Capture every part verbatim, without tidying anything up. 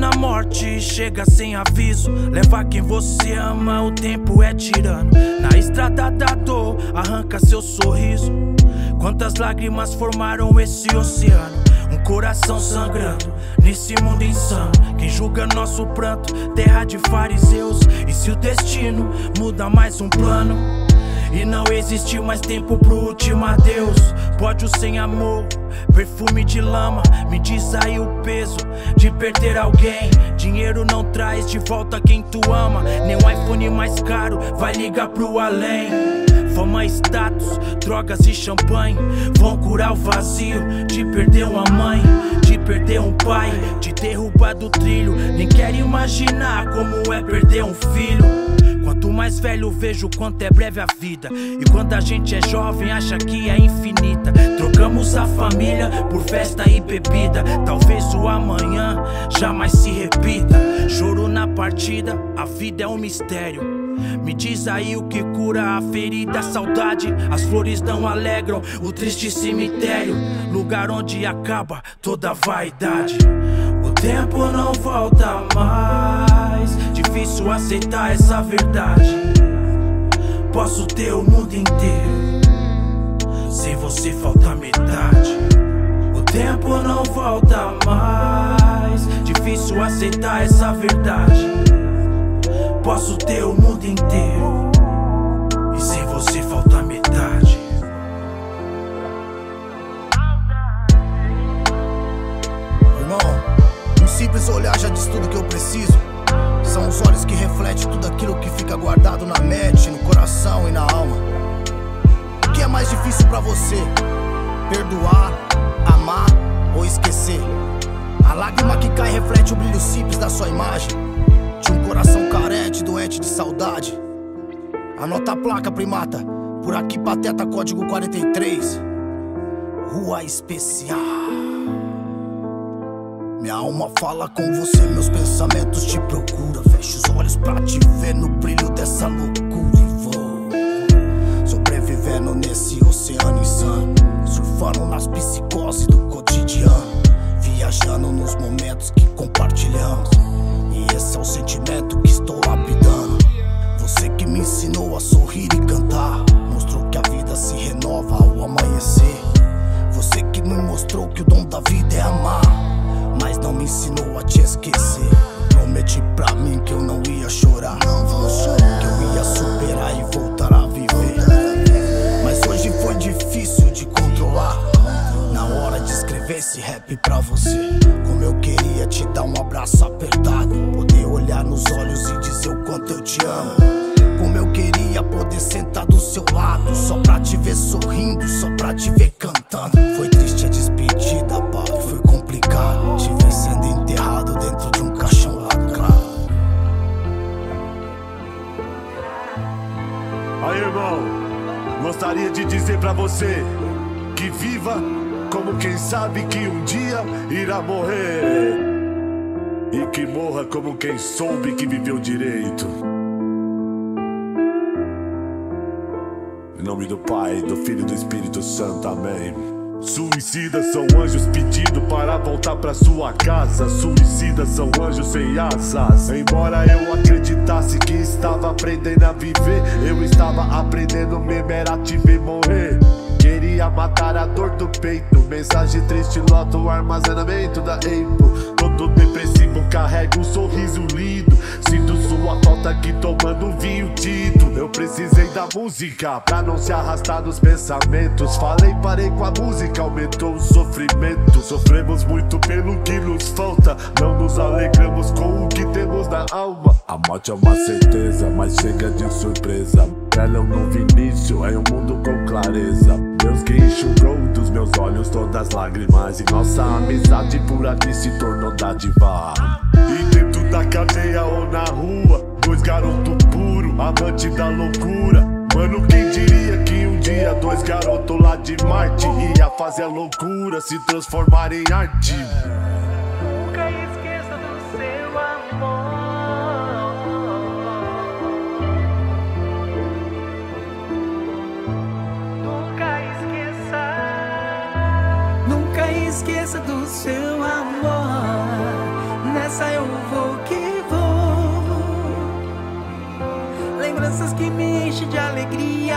a morte chega sem aviso, leva quem você ama, o tempo é tirano. Na estrada da dor, arranca seu sorriso. Quantas lágrimas formaram esse oceano? Um coração sangrando, nesse mundo insano. Quem julga nosso pranto, terra de fariseus. E se o destino muda mais um plano? E não existe mais tempo pro último adeus. Pódio sem amor, perfume de lama. Me diz aí o peso de perder alguém. Dinheiro não traz de volta quem tu ama. Nem um iPhone mais caro vai ligar pro além. Fama, status, drogas e champanhe vão curar o vazio de perder uma mãe, de perder um pai, de derrubar do trilho. Nem quero imaginar como é perder um filho. Quanto mais velho vejo quanto é breve a vida. E quando a gente é jovem acha que é infinita. Trocamos a família por festa e bebida. Talvez o amanhã jamais se repita. Choro na partida, a vida é um mistério. Me diz aí o que cura a ferida, a saudade. As flores não alegram o triste cemitério, lugar onde acaba toda vaidade. O tempo não volta mais, difícil aceitar essa verdade. Posso ter o mundo inteiro, sem você falta metade. O tempo não volta mais, difícil aceitar essa verdade. Posso ter o mundo inteiro, e sem você falta metade. Irmão, um simples olhar já diz tudo que eu preciso. São os olhos que refletem tudo aquilo que fica guardado na mente, no coração e na alma. O que é mais difícil pra você? Perdoar, amar ou esquecer? A lágrima que cai reflete o brilho simples da sua imagem, de um coração carente, doente de saudade. Anota a placa, primata. Por aqui, Pateta, código quarenta e três, Rua Especial. Minha alma fala com você, meus pensamentos te procuram. Fecho os olhos pra te ver no brilho dessa loucura e vou sobrevivendo nesse oceano insano, surfando nas psicoses do cotidiano, viajando nos momentos que compartilhamos. E esse é o sentimento que estou lapidando. Você que me ensinou a sorrir e cantar, mostrou que a vida se renova ao amanhecer. Você que me mostrou que o dom da vida é amar, mas não me ensinou a te esquecer. Prometi pra mim que eu não ia chorar, não vou chorar, que eu ia superar e voltar a viver. Mas hoje foi difícil de controlar. Na hora de escrever esse rap pra você, como eu queria te dar um abraço apertado, poder olhar nos olhos e dizer o quanto eu te amo. Como eu queria poder sentar do seu lado, só pra te ver sorrindo, só pra te ver cantando. Foi triste a despedida, pai, foi complicado te ver sendo enterrado dentro de um caixão lacrado. Aí, irmão, gostaria de dizer pra você que viva como quem sabe que um dia irá morrer, e que morra como quem soube que viveu direito. Em nome do Pai, do Filho e do Espírito Santo, amém. Suicidas são anjos pedindo para voltar pra sua casa. Suicidas são anjos sem asas. Embora eu acreditasse que estava aprendendo a viver, eu estava aprendendo mesmo era te ver morrer. Queria matar a dor do peito, mensagem triste lota o armazenamento da Apple. Todo depressivo carrega um sorriso lindo, sinto sua falta aqui tomando vinho tinto. Eu precisei da música pra não se arrastar nos pensamentos. Falei, parei com a música, aumentou o sofrimento. Sofremos muito pelo que nos falta, não nos alegramos com o que temos na alma. A morte é uma certeza, mas chega de surpresa. Ela é um novo início, é um mundo com clareza. Deus que enxugou dos meus olhos todas as lágrimas, e nossa amizade por aqui se tornou dádiva. E dentro da cadeia ou na rua, dois garotos puros, amante da loucura. Mano, quem diria que um dia dois garotos lá de Marte ia fazer a loucura se transformar em arte. Nunca esqueça do seu amor. Nunca esqueça. Nunca esqueça do seu amor. Nessa eu que me enchem de alegria.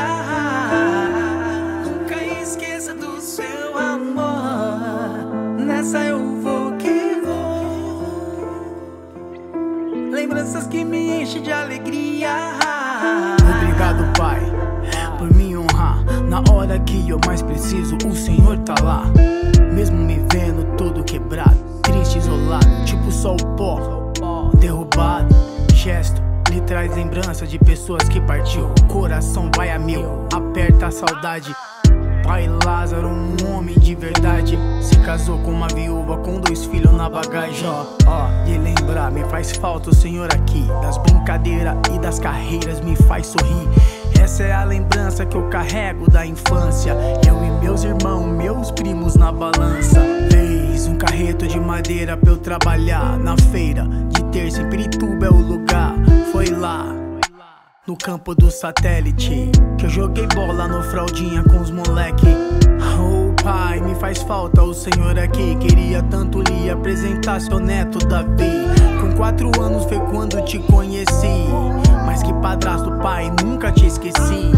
Nunca esqueça do seu amor. Nessa eu vou que vou. Lembranças que me enchem de alegria. Obrigado, Pai, por me honrar. Na hora que eu mais preciso, o Senhor tá lá. Mesmo me vendo todo quebrado, triste, isolado, tipo só o pó, derrubado. Gesto lhe traz lembrança de pessoas que partiu. O coração vai a mil, aperta a saudade. Pai Lázaro, um homem de verdade, se casou com uma viúva com dois filhos na bagagem. Ó, ó, de lembrar, me faz falta o Senhor aqui. Das brincadeiras e das carreiras me faz sorrir. Essa é a lembrança que eu carrego da infância. Eu e meus irmãos, meus primos na balança. Fez um carreto de madeira pra eu trabalhar na feira de terça em Pirituba é o lugar. Foi lá no campo do satélite que eu joguei bola no fraldinha com os moleque. Oh pai, me faz falta o Senhor aqui. Queria tanto lhe apresentar seu neto Davi. Com quatro anos foi quando te conheci, mas que padrasto, pai, nunca te esqueci.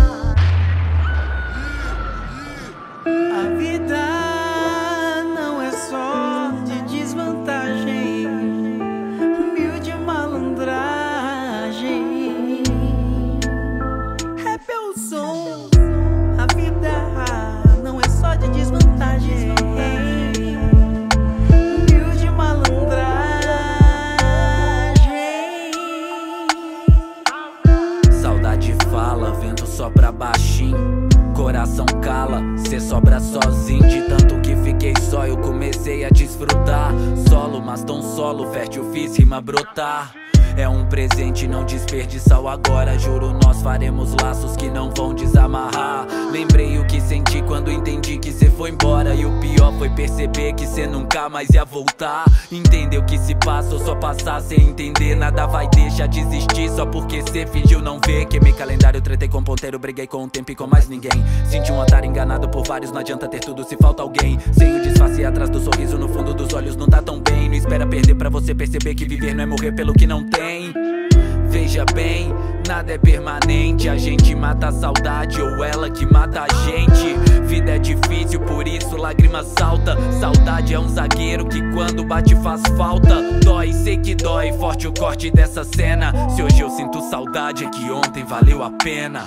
A vida não é só de desvantagem, humilde malandragem. Rap é o som. A vida não é só de desvantagem, humilde malandragem. Saudade fala, vento sopra baixinho, coração cala, cê sobra sozinho. De tanto que fiquei só eu comecei a desfrutar. Solo, mas tão solo, fértil fiz rima brotar. É um presente, não desperdiçar o agora. Juro, nós faremos laços que não vão desamarrar. Lembrei o que senti quando entendi que cê foi embora. E o pior foi perceber que cê nunca mais ia voltar. Entendeu que se passa ou só passar sem entender. Nada vai deixar de existir só porque cê fingiu não ver. Queimei calendário, tretei com ponteiro, briguei com o tempo e com mais ninguém. Senti um otário enganado por vários, não adianta ter tudo se falta alguém. Sem o disfarce atrás do sorriso, no fundo dos olhos não tá tão bem. Não espera perder pra você perceber que viver não é morrer pelo que não tem. Veja bem, nada é permanente. A gente mata a saudade ou ela que mata a gente. Vida é difícil, por isso lágrimas salta. Saudade é um zagueiro que quando bate faz falta. Dói, sei que dói, forte o corte dessa cena. Se hoje eu sinto saudade é que ontem valeu a pena.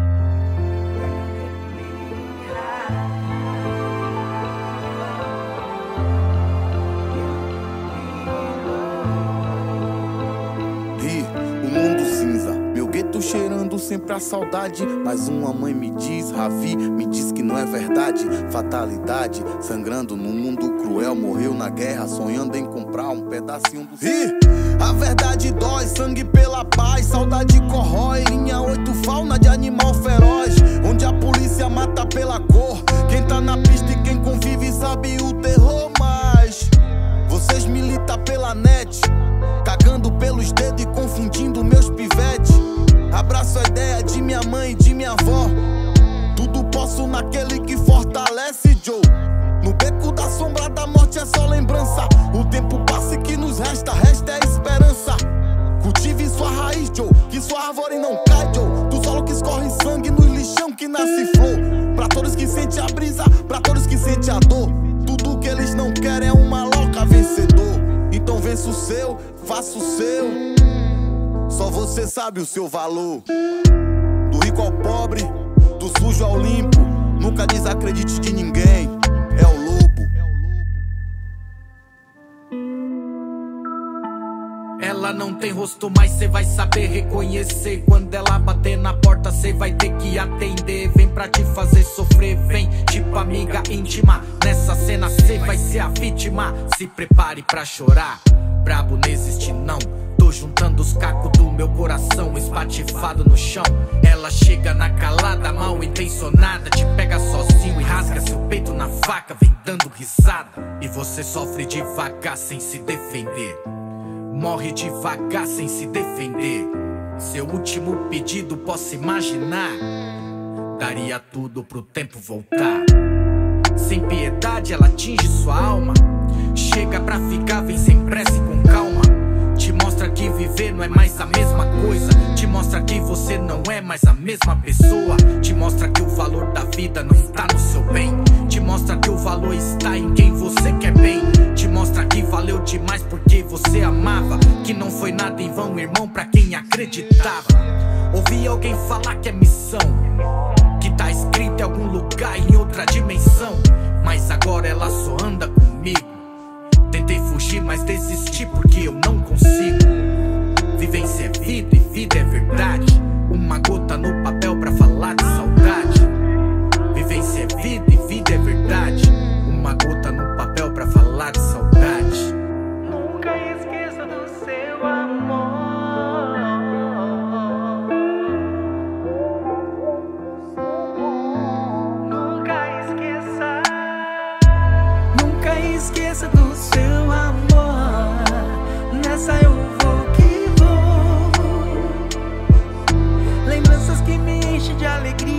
Cheirando sempre a saudade, mas uma mãe me diz, Ravi, me diz que não é verdade. Fatalidade, sangrando num mundo cruel. Morreu na guerra, sonhando em comprar um pedacinho do céu. E a verdade dói, sangue pela paz. Saudade corrói, linha oito, fauna de animal feroz. Onde a polícia mata pela cor. Quem tá na pista e quem convive sabe o terror. Mas vocês militam pela net, cagando pelos dedos e confundindo meus pivetes. Abraço a ideia de minha mãe e de minha avó. Tudo posso naquele que fortalece, Joe. No beco da sombra da morte é só lembrança. O tempo passa e que nos resta, resta é esperança. Cultive sua raiz, Joe, que sua árvore não cai, Joe. Do solo que escorre sangue, nos lixão que nasce flor. Pra todos que sentem a brisa, pra todos que sentem a dor. Tudo que eles não querem é uma louca vencedor. Então vença o seu, faça o seu. Só você sabe o seu valor. Do rico ao pobre, do sujo ao limpo. Nunca desacredite de ninguém, é o lobo. Ela não tem rosto, mas cê vai saber reconhecer. Quando ela bater na porta, cê vai ter que atender. Vem pra te fazer sofrer, vem tipo amiga íntima. Nessa cena cê vai ser a vítima. Se prepare pra chorar, brabo não existe não. Tô juntando os cacos do meu coração espatifado no chão. Ela chega na calada, mal intencionada. Te pega sozinho e rasga seu peito na faca. Vem dando risada e você sofre devagar sem se defender. Morre devagar sem se defender. Seu último pedido posso imaginar. Daria tudo pro tempo voltar. Sem piedade ela atinge sua alma. Chega pra ficar, vem sem pressa e com calma. Te mostra que que viver não é mais a mesma coisa. Te mostra que você não é mais a mesma pessoa. Te mostra que o valor da vida não tá no seu bem. Te mostra que o valor está em quem você quer bem. Te mostra que valeu demais porque você amava, que não foi nada em vão, irmão, pra quem acreditava. Ouvi alguém falar que é missão, que tá escrito em algum lugar, em outra dimensão, mas agora ela só anda comigo. Tentei fugir, mas desisti porque eu não consigo. Vivência é vida e vida é verdade. Uma gota no papel pra falar de saudade. Vivência é vida e vida é verdade. Uma gota no papel pra falar de saudade. Nunca esqueça do seu amor. Nunca esqueça. Nunca esqueça do seu amor. Nessa eu vou que vou. Lembranças que me enchem de alegria.